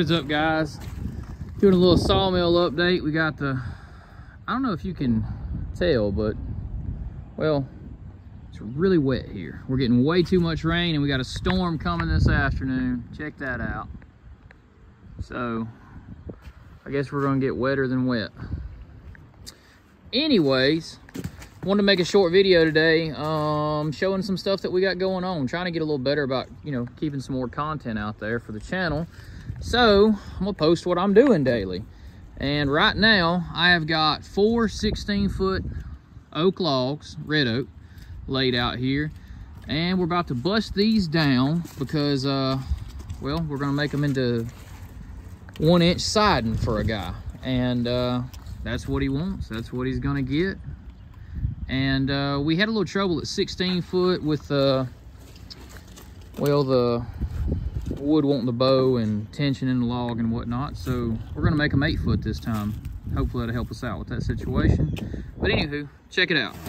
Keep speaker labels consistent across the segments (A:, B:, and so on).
A: What is up, guys? Doing a little Sawmill update. We got the, I don't know if you can tell, but well, it's really wet here. We're getting way too much rain and we got a storm coming this afternoon. Check that out. So I guess we're gonna get wetter than wet. Anyways, wanted to make a short video today showing some stuff that we got going on, trying to get a little better about, you know, keeping some more content out there for the channel. So I'm gonna post what I'm doing daily. And right now I have got 4 16-foot oak logs, red oak, laid out here, and we're about to bust these down because well, we're gonna make them into 1-inch siding for a guy, and that's what he wants, that's what he's gonna get. And we had a little trouble at 16-foot with well, the wood wanting the bow and tension in the log and whatnot, so we're gonna make them 8-foot this time. Hopefully that'll help us out with that situation. But anywho, check it out.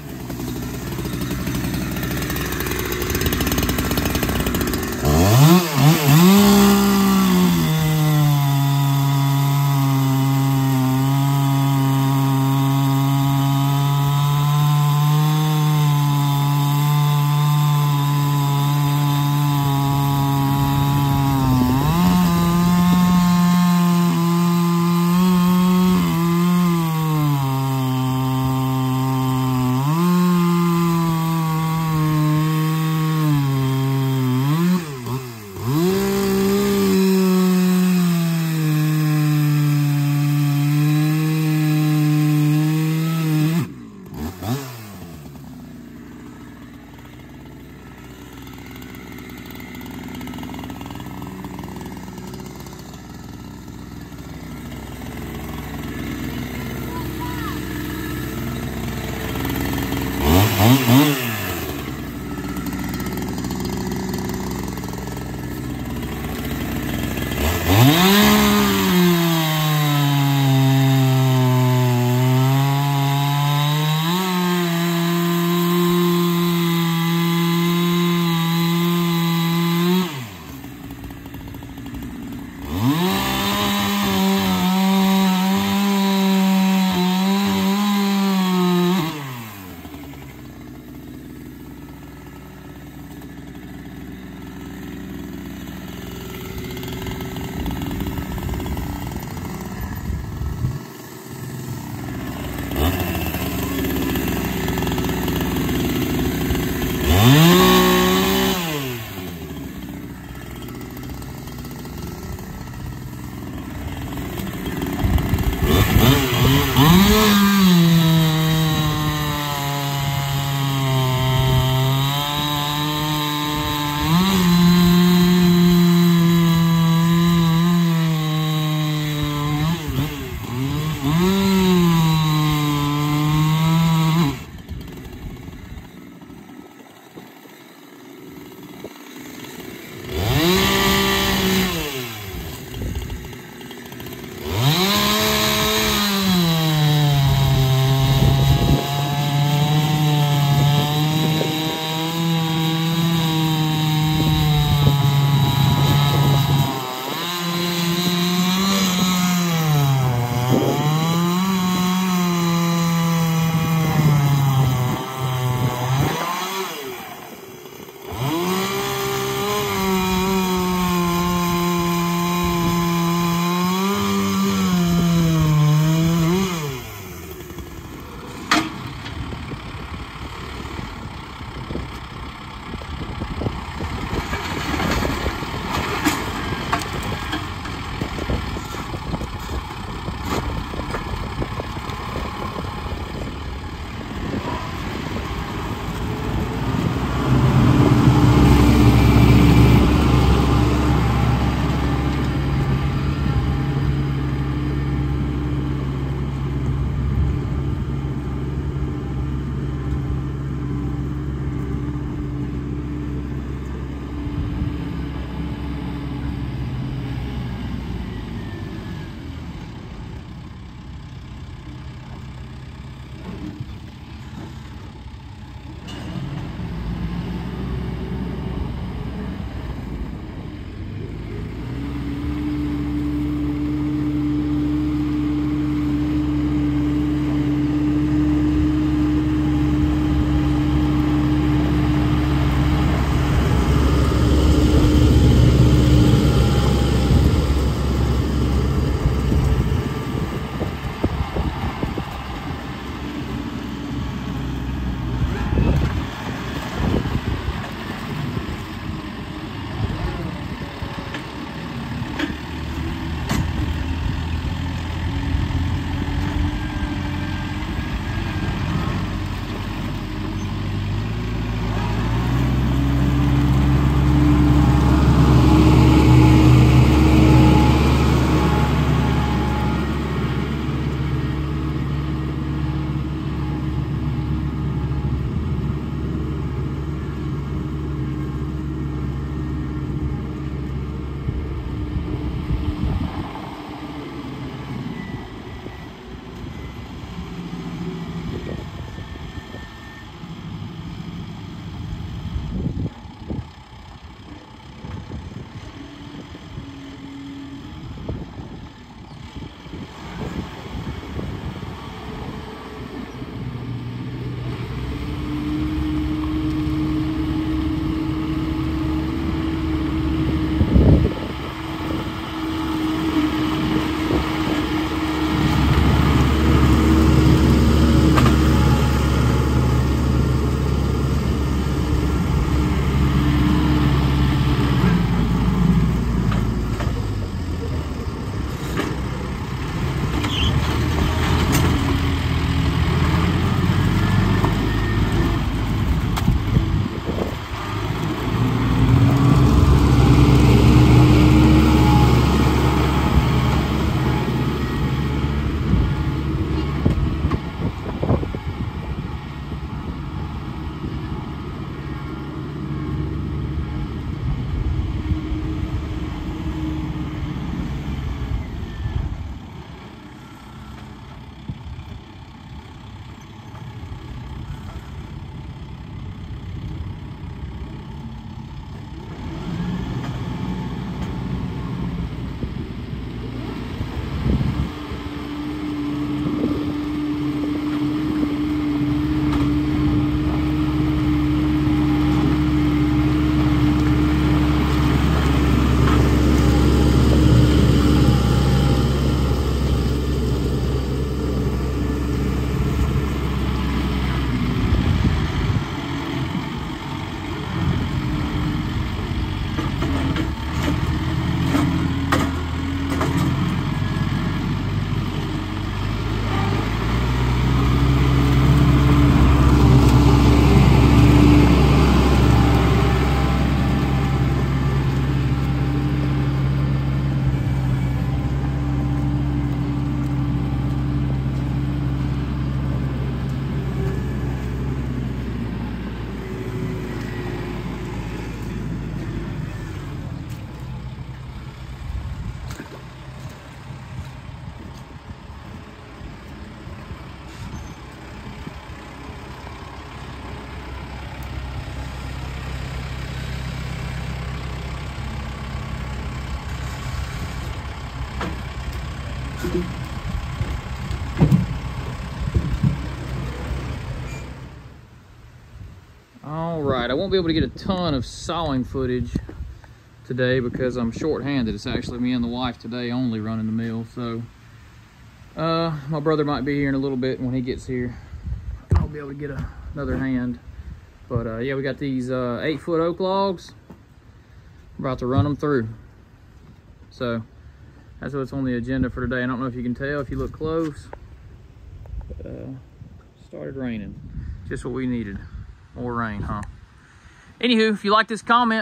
A: All right, I won't be able to get a ton of sawing footage today because I'm short-handed. It's actually me and the wife today only running the mill. So my brother might be here in a little bit. When he gets here, I'll be able to get another hand. But yeah, we got these 8-foot oak logs. We're about to run them through. So that's what's on the agenda for today. I don't know if you can tell if you look close. But, started raining. Just what we needed. More rain, huh? Anywho, if you like this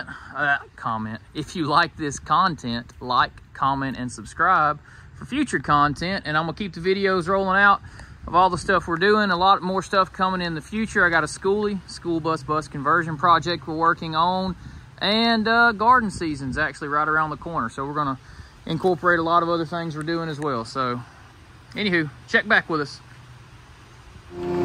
A: if you like this content, like, comment, and subscribe for future content. And I'm gonna keep the videos rolling out of all the stuff we're doing. A lot more stuff coming in the future. I got a school bus conversion project we're working on, and garden season's actually right around the corner. So we're gonna incorporate a lot of other things we're doing as well. So anywho, check back with us.